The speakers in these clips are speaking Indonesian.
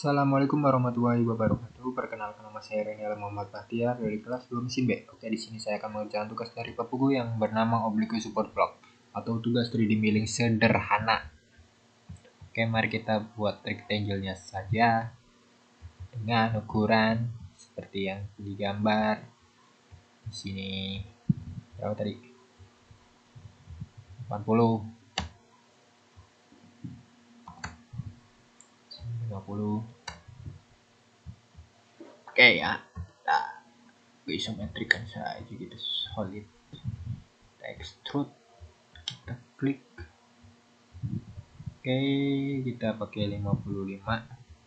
Assalamualaikum warahmatullahi wabarakatuh. Perkenalkan, nama saya Renial Muhammad Bahtiar dari kelas 2 mesin B. Oke, di sini saya akan mengerjakan tugas dari Pak Pugu yang bernama Oblique Support Block atau tugas 3D milling sederhana. Oke, mari kita buat rectangle-nya saja dengan ukuran seperti yang digambar di sini. Berapa tadi? 80, 50. Oke ya, kita isometrikan saja gitu, solid. Kita extrude, kita klik. Oke, kita pakai 55.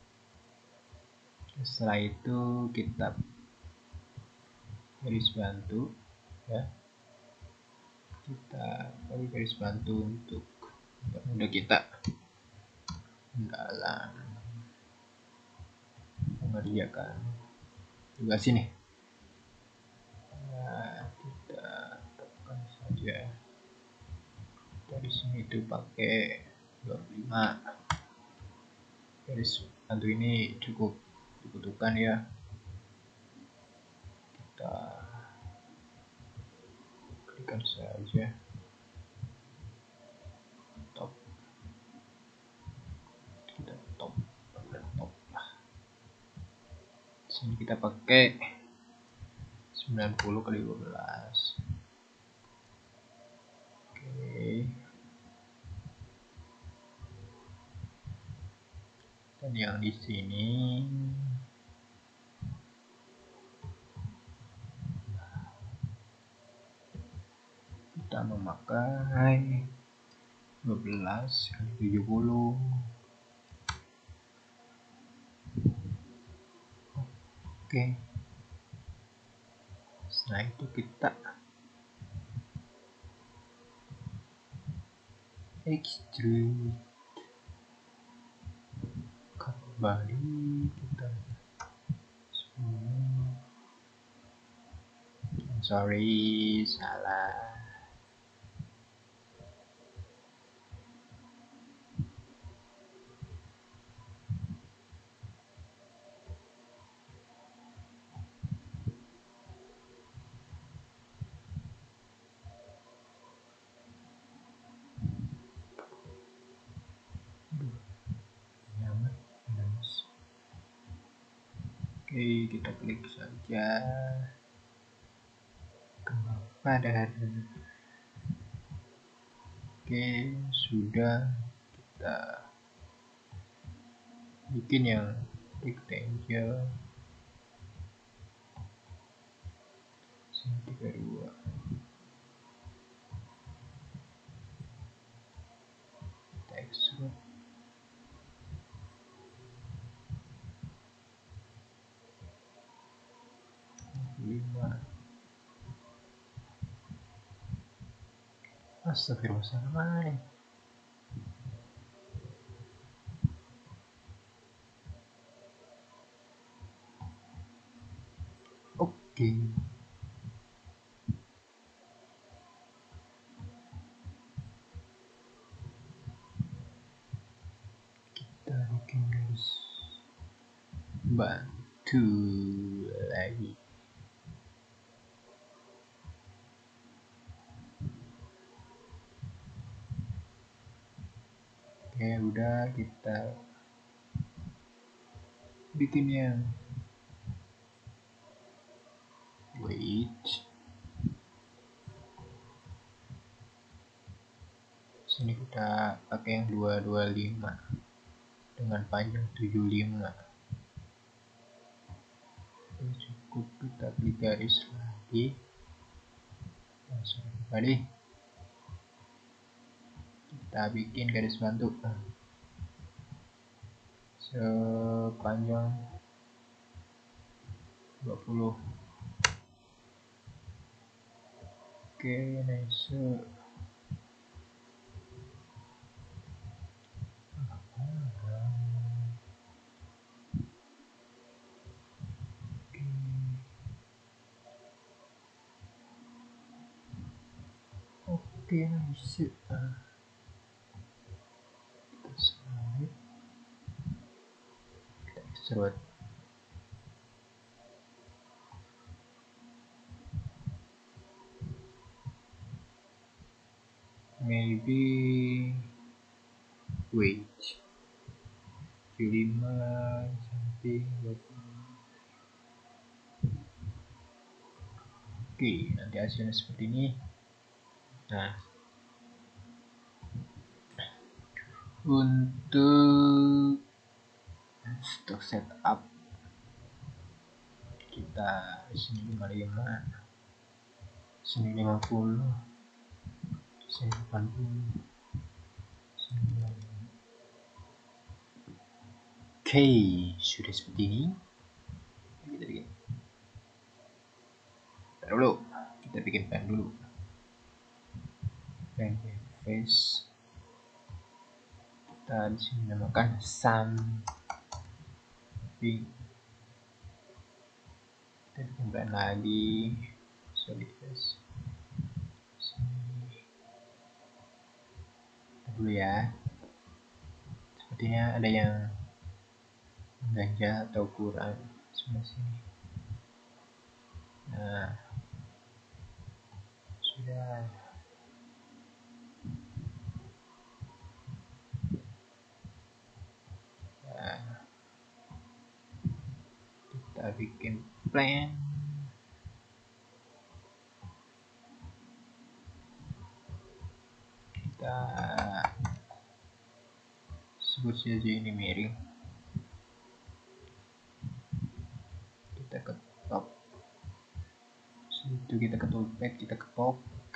Setelah itu kita garis bantu ya. Kita pakai garis bantu untuk mudah kita dalam mengerjakan tugas ini. Nah, kita tekan saja dari sini itu pakai 25. Garis bantu ini cukup dibutuhkan ya. Kita klikkan saja top, kita top lah. Sini kita pakai 90 kali 12. Oke. Dan yang di sini kita memakai 12 kali 70. Oke. Setelah itu kita extrude kembali, kita sorry, salah. Oke, kita klik saja kepada. Oke, sudah. Kita bikin yang rectangle sini 32. Kita extrude. Astagfirullahaladzim. Oke. Kita bikin garis bantu lagi. Oke, udah, kita bikin yang wait. Sini kita pakai yang 225 dengan panjang 75. Oke, cukup, kita klik garis lagi. Langsung kembali. Kita bikin garis bantu sepanjang 20. Oke, nice. Oke, nice. Kita slide, kita Seru. Maybe wait 75 sampai 20. Oke, nanti hasilnya seperti ini. Nah, untuk setup kita sini 55, sini 50, sini 80, sini 90. Oke, sudah seperti ini. Kita bikin pen dulu. Kita bikin pen dulu. Pen face. Kita di sini namakan samping. Kita bikin pen lagi. Solid face. Sini. Kita dulu ya. Sepertinya ada yang ganjal atau kurang sebelah sini. Nah, sudah. Nah, kita bikin plan. Kita sebut saja ini miring. Kita ketok. Situ kita ketopet, kita ketok.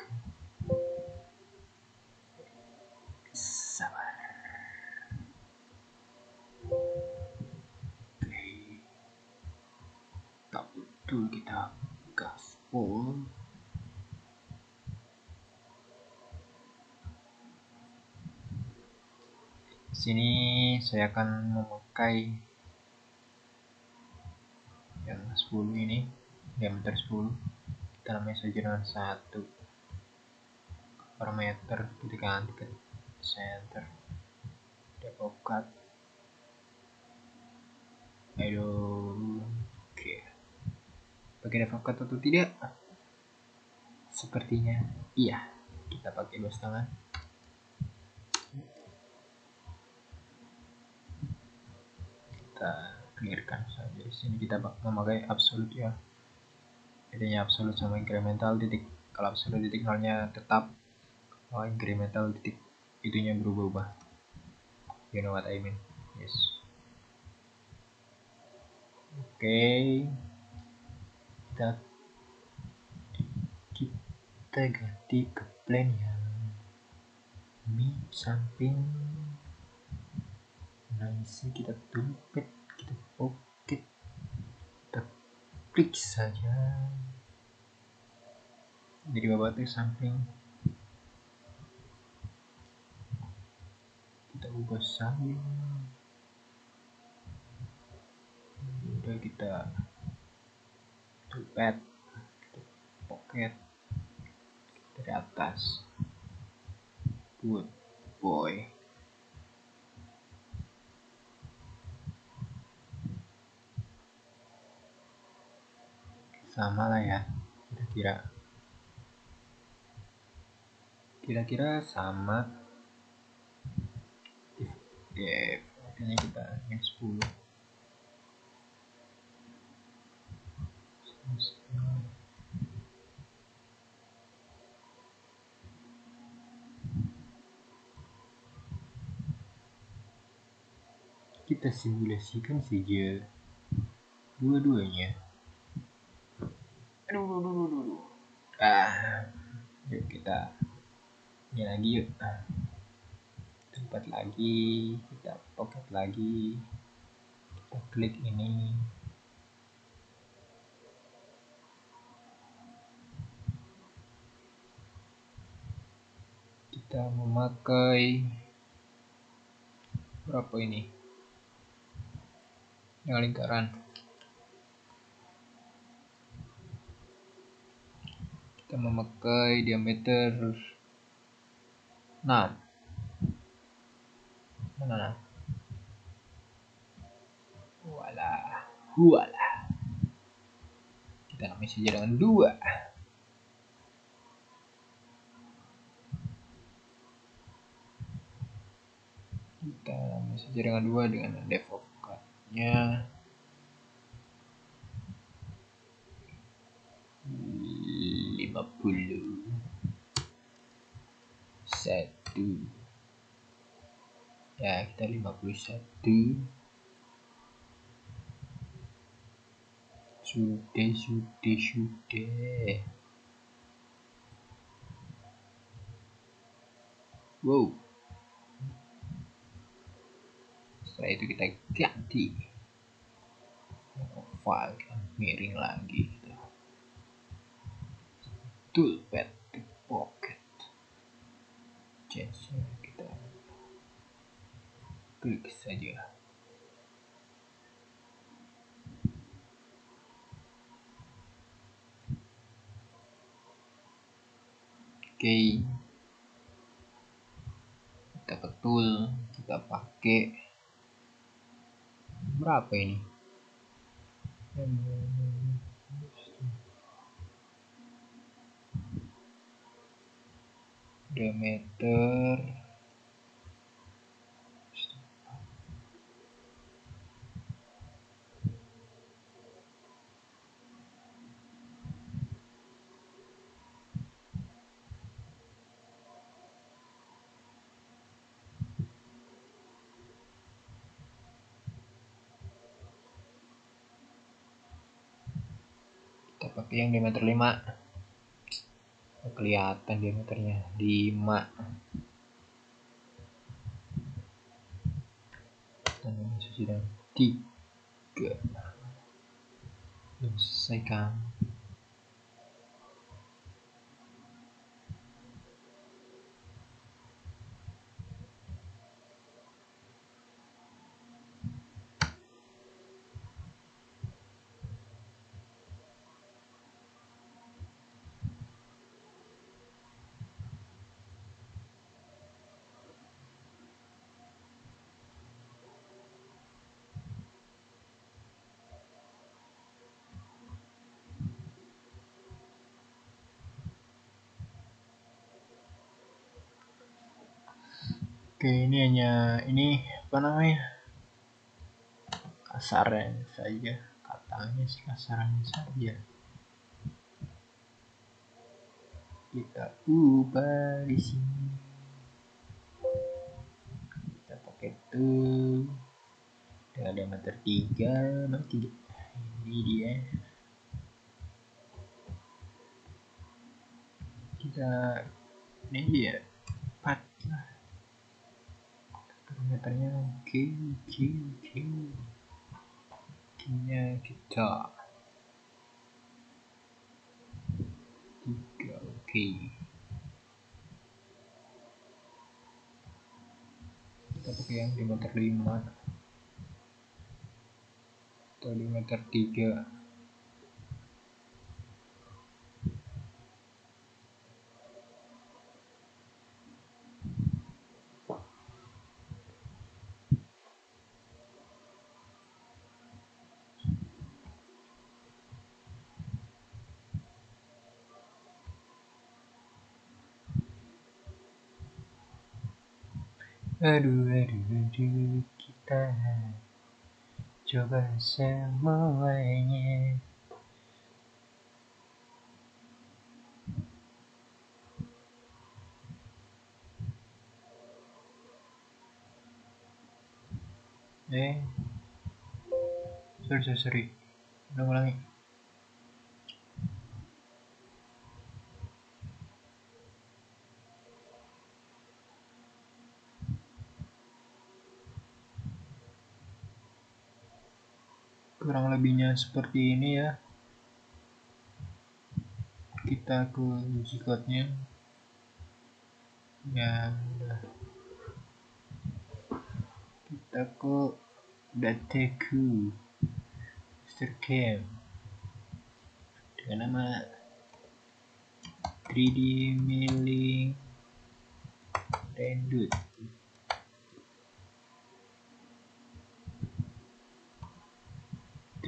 Sabar. Oke. Tak betul kita gaspol. Sini saya akan memakai yang 10 ini, diameter 10. Kita namanya saja dengan 1 parameter. Kita ganti ke center, develop cut. Ayo, oke. Pakai develop cut atau tidak? Sepertinya iya. Kita pakai 2,5. Kita clearkan saja. Di sini kita memakai absolute ya. Bedanya absolute sama incremental titik. Kalau absolute titik nolnya tetap, kalau incremental titik itunya berubah-ubah. You know what I mean? Yes. Oke. Kita ganti ke plan yang mid samping. Nice, kita tumpet, kita pocket, kita klik saja. Jadi bawah itu samping. Kita ubah samping. Udah kita tumpet, kita pocket dari atas. Good boy. Sama lah ya, kira-kira sama. Ya, ini kita yang 10. Kita simulasikan saja dua-duanya. Aduh. Yuk kita ini lagi yuk. Tempat lagi, kita pocket lagi. Kita klik ini. Kita memakai berapa ini? Yang lingkaran. Kita memakai diameter 6. Mana? Hualah. Kita namanya saja dengan 2. Kita namanya saja dengan 2 dengan devokatnya 50. 1. Ya, kita 51. Sudah. Wow. Setelah itu kita ganti file, miring lagi. Toolpad to pocket. Change kita klik saja. Oke. Kita ke tool, kita pakai berapa ini? Diameter kita pakai yang diameter 5. Kelihatan diameternya 5. Dan ini sudah 3. Belum selesai. Oke, ini hanya apa namanya? Kasaran saja, katanya sih kasaran saja. Kita ubah di sini. Kita pakai tuh dengan diameter 3, ini dia. Ini dia 4 lah. Diameternya oke. Nya kita 3, oke. Kita pakai yang diameter 5 atau diameter 3. Aduh, kita coba semuanya. Sorry. Ulangi. Kurang lebihnya seperti ini ya. Kita ke G-code-nya. Ya, udah. Kita ke Dateku Mastercam dengan nama 3D Milling Rendut.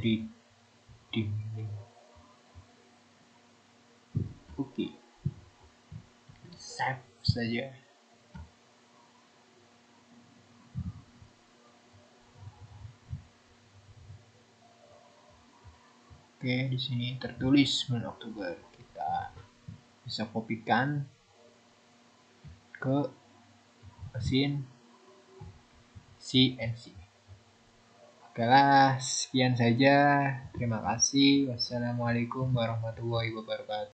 3D milling. Oke, save saja. Oke, di sini tertulis 9 Oktober. Kita bisa kopikan ke mesin CNC. Oke lah, sekian saja. Terima kasih. Wassalamualaikum warahmatullahi wabarakatuh.